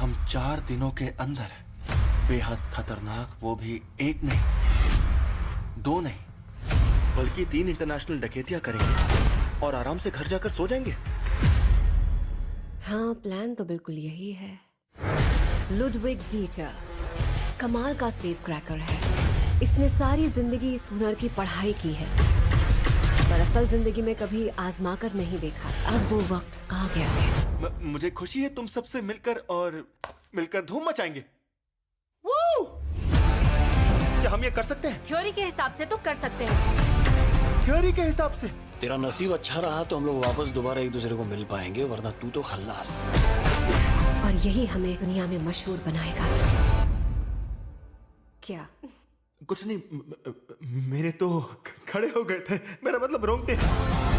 हम 4 दिनों के अंदर बेहद खतरनाक, वो भी एक नहीं, 2 नहीं, बल्कि 3 इंटरनेशनल डकैतियां करेंगे और आराम से घर जाकर सो जाएंगे। हाँ, प्लान तो बिल्कुल यही है। लुडविग डीटर कमाल का सेफ क्रैकर है। इसने सारी जिंदगी इस हुनर की पढ़ाई की है, पर असल जिंदगी में कभी आजमा कर नहीं देखा। अब वो वक्त आ गया है। मुझे खुशी है तुम सबसे मिलकर धूम मचाएंगे। वो क्या हम ये कर सकते हैं? थ्योरी के हिसाब से तो कर सकते हैं। थ्योरी के हिसाब से? तेरा नसीब अच्छा रहा तो हम लोग वापस दोबारा एक दूसरे को मिल पाएंगे, वरना तू तो खल्लास। और यही हमें दुनिया में मशहूर बनाएगा। क्या? कुछ नहीं, मेरे तो खड़े हो गए थे, मेरा मतलब रोंगटे।